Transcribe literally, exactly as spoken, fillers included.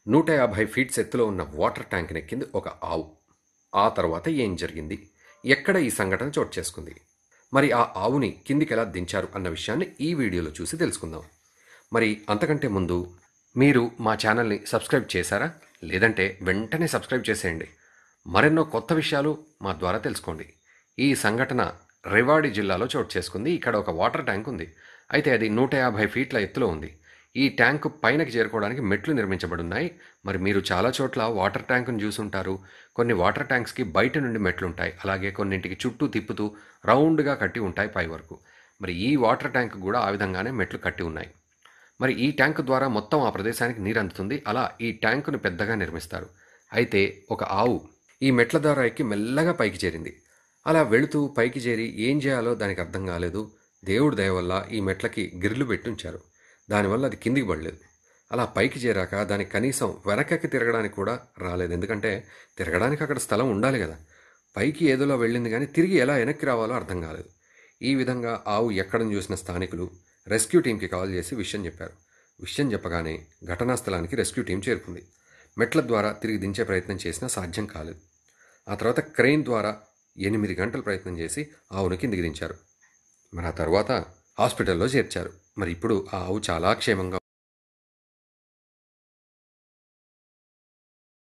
నూట యాభై ఫీట్స్ ఎత్తులో ఉన్న వాటర్ ట్యాంక్ని ఎక్కింది ఒక ఆవు. ఆ తర్వాత ఏం జరిగింది? ఎక్కడ ఈ సంఘటన చోటు చేసుకుంది? మరి ఆ ఆవుని కిందికెలా దించారు అన్న విషయాన్ని ఈ వీడియోలో చూసి తెలుసుకుందాం. మరి అంతకంటే ముందు మీరు మా ఛానల్ని సబ్స్క్రైబ్ చేశారా? లేదంటే వెంటనే సబ్స్క్రైబ్ చేసేయండి. మరెన్నో కొత్త విషయాలు మా ద్వారా తెలుసుకోండి. ఈ సంఘటన రేవాడి జిల్లాలో చోటు చేసుకుంది. ఇక్కడ ఒక వాటర్ ట్యాంక్ ఉంది. అయితే అది నూట యాభై ఫీట్ల ఎత్తులో ఉంది. ఈ ట్యాంకు పైనకి చేరుకోవడానికి మెట్లు నిర్మించబడి ఉన్నాయి. మరి మీరు చాలా చోట్ల వాటర్ ట్యాంకును చూసుంటారు. కొన్ని వాటర్ ట్యాంక్స్కి బయట నుండి మెట్లుంటాయి. అలాగే కొన్నింటికి చుట్టూ తిప్పుతూ రౌండ్గా కట్టి ఉంటాయి పై వరకు. మరి ఈ వాటర్ ట్యాంక్ కూడా ఆ విధంగానే మెట్లు కట్టి ఉన్నాయి. మరి ఈ ట్యాంకు ద్వారా మొత్తం ఆ ప్రదేశానికి నీరు అందుతుంది. అలా ఈ ట్యాంకును పెద్దగా నిర్మిస్తారు. అయితే ఒక ఆవు ఈ మెట్ల ద్వారా ఎక్కి మెల్లగా పైకి చేరింది. అలా వెళుతూ పైకి చేరి ఏం చేయాలో దానికి అర్థం కాలేదు. దేవుడి దయ వల్ల ఈ మెట్లకి గిర్లు పెట్టి ఉంచారు. దానివల్ల అది కిందికి పడలేదు. అలా పైకి చేరాక దానికి కనీసం వెనకకి తిరగడానికి కూడా రాలేదు. ఎందుకంటే తిరగడానికి అక్కడ స్థలం ఉండాలి కదా. పైకి ఏదోలా వెళ్ళింది కానీ తిరిగి ఎలా వెనక్కి రావాలో అర్థం కాలేదు. ఈ విధంగా ఆవు ఎక్కడని చూసిన స్థానికులు రెస్క్యూ టీంకి కాల్ చేసి విషయం చెప్పారు. విషయం చెప్పగానే ఘటనా స్థలానికి రెస్క్యూ టీం చేరుకుంది. మెట్ల ద్వారా తిరిగి దించే ప్రయత్నం చేసినా సాధ్యం కాలేదు. ఆ తర్వాత క్రెయిన్ ద్వారా ఎనిమిది గంటలు ప్రయత్నం చేసి ఆవును కిందికి దించారు. మరి ఆ తర్వాత హాస్పిటల్లో చేర్చారు. మరి ఇప్పుడు ఆ ఆవు చాలా క్షేమంగా